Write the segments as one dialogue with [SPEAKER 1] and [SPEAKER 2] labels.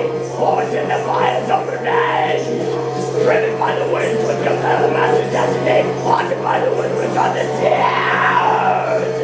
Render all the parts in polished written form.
[SPEAKER 1] haunting the fires of revenge. Driven by the winds which compel a man to destiny, haunted by the winds which are the tears.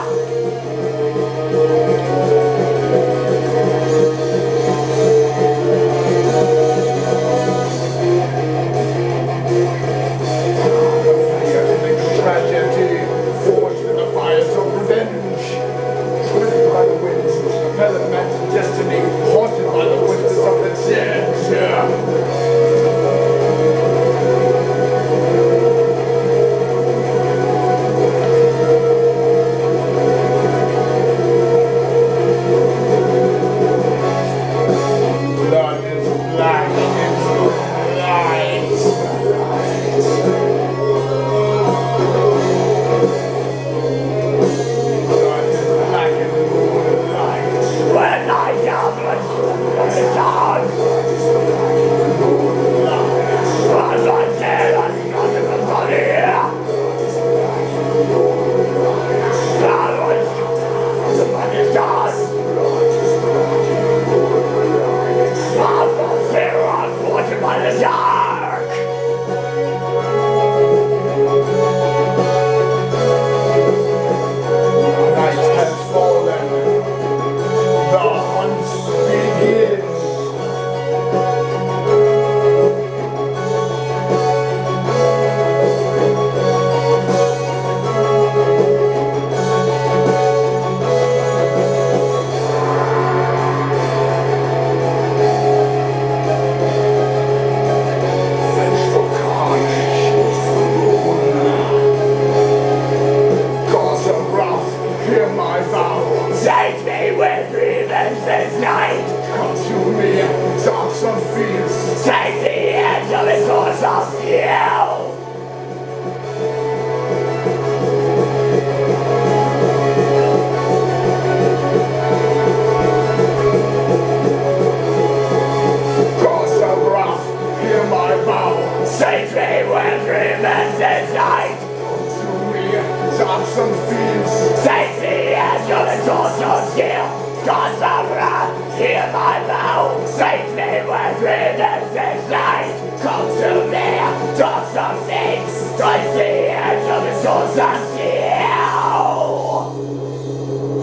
[SPEAKER 2] Tragedy, forged in the fires of revenge. Driven by the winds which compel a man to destiny, haunted by the whispers of the dead. Blood is black and light.
[SPEAKER 1] When I am the stars, as I said, I'm not in the body. That was the funny stars. I'm the zero, I'm tortured by the dark.
[SPEAKER 2] Night has fallen. The hunt begins. Vengeful carnage. Gods of wrath, hear my vow.
[SPEAKER 1] Save me with revenge this night.
[SPEAKER 2] Come to me, darksome fiends.
[SPEAKER 1] Take the edge of the source of steel.
[SPEAKER 2] Gods of wrath, hear my vow.
[SPEAKER 1] Save me with revenge this night.
[SPEAKER 2] Come to me, darksome fiends.
[SPEAKER 1] Take the edge of the source of steel. Gods of wrath, hear my vow. Save me with revenge this night. Come to me, talk some things. Take the edge of the source of steel.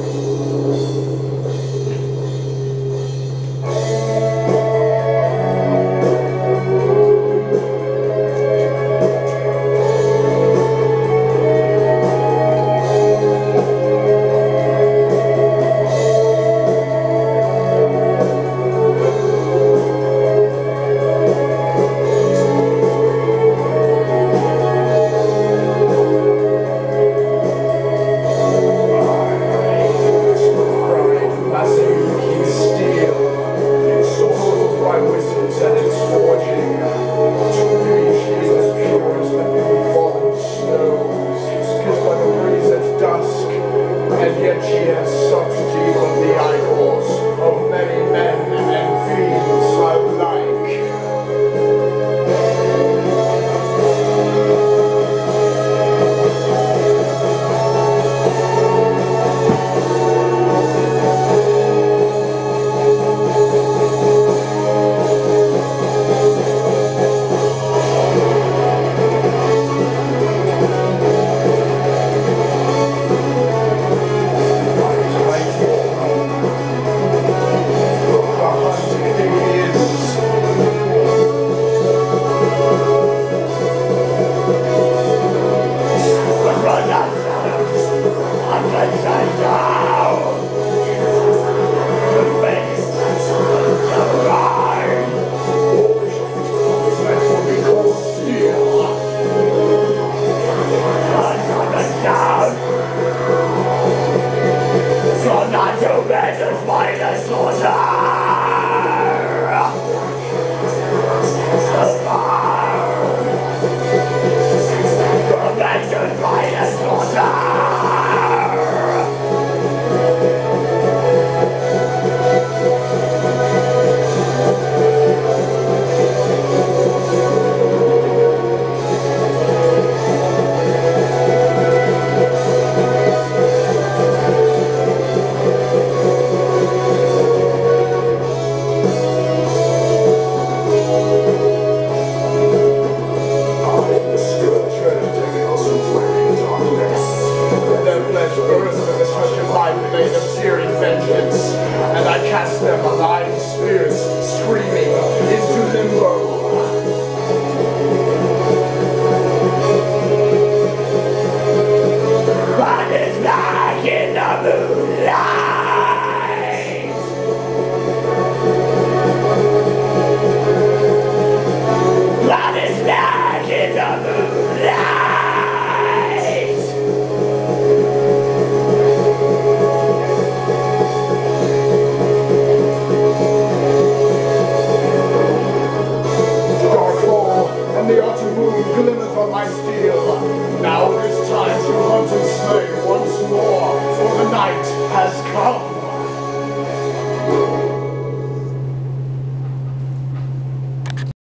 [SPEAKER 2] the moon glimmers on my steel. Now it is time to hunt and slay once more, for the night has come.